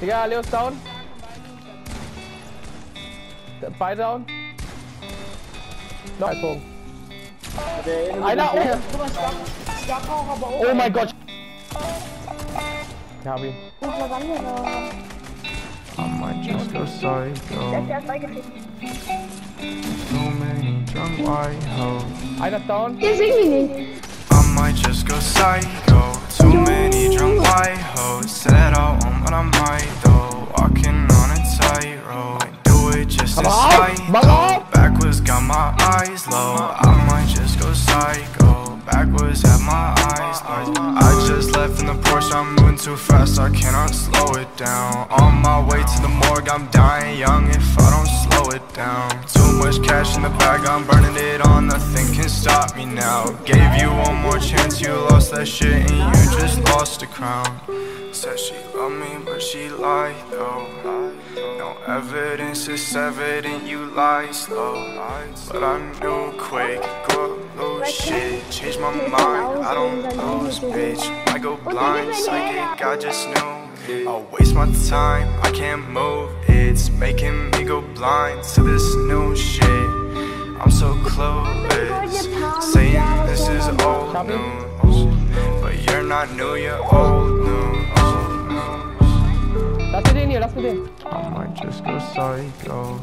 Digga, Leo ist down. Beide down. Noch ein Punkt. Einer, oh mein Gott. Ich hab ihn. I might just go psycho. Too many drunk white hoes. Einer ist down. I might just go psycho. Too many drunk white hoes. Said I won't, but I might though. Walking on a tightrope. I do it just to spite though. Backwards got my eyes low. I might just go psycho. Backwards have my eyes low. I just left in the Porsche, I'm moving too fast, I cannot slow it down. On my way to the morgue, I'm dying young if I don't slow it down. Too much cash in the bag, I'm burning it all, nothing can stop me now. Gave you one more chance, you lost that shit and you just lost the crown. Said she loved me, but she lied though. No evidence, it's evident you lied slow. But I knew quick, go lose shit, change my mind, I don't lose, bitch. I go blind, psychic, I just knew. I'll waste my time, I can't move, it's making me go blind to this new shit. I'm so clueless, saying this is old news, but you're not new, you're old news. Lass mir den hier, lass mir den. I might just go psycho.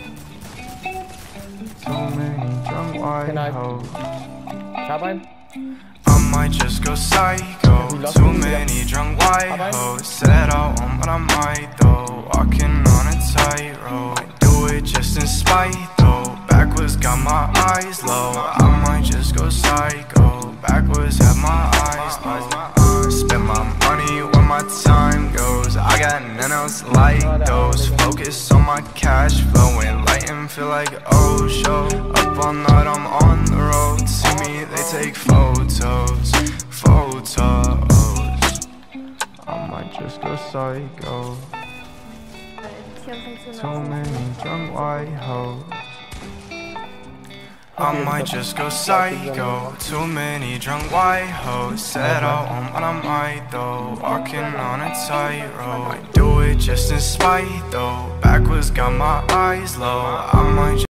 Too many drunk white hoes. Ich hab einen. I might just go psycho. Too many drunk white hoes. Said I won't, but I might though. Walking on a tightrope. I do it just in spite though. Backwards got my eyes low. I might just go psycho. Backwards have my eyes low. Spend my money when my time goes. I got none else like those. Focus on my cash flow and light and feel like oh show. Up all night, I'm on the road. See me, they take photos. I might just go psycho. Too many drunk white hoes. I might just go psycho. Too many drunk white hoes. Said I won't, but I might though. Walking on a tightrope. I do it just in spite though. Backwards got my eyes low. I might